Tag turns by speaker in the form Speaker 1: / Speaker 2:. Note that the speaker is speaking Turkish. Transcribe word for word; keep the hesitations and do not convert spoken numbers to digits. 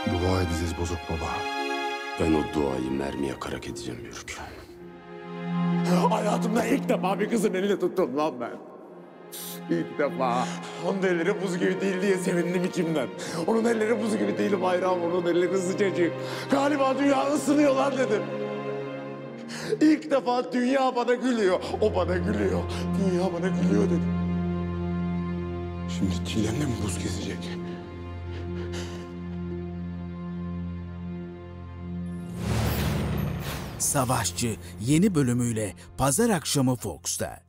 Speaker 1: Dua edeceğiz Bozok Baba.
Speaker 2: Ben o duayı mermi yakarak edeceğim Yörük.
Speaker 3: Hayatımda ilk defa bir kızın elini tuttum lan ben. İlk defa. Onun elleri buz gibi değil diye sevindim içimden. Onun elleri buz gibi değil bayram, onun elleri sıcacık. Galiba dünya ısınıyor lan dedim. İlk defa dünya bana gülüyor, o bana gülüyor. Dünya bana gülüyor dedim. Şimdi çillemle mi buz kesecek?
Speaker 4: Savaşçı yeni bölümüyle pazar akşamı Fox'ta.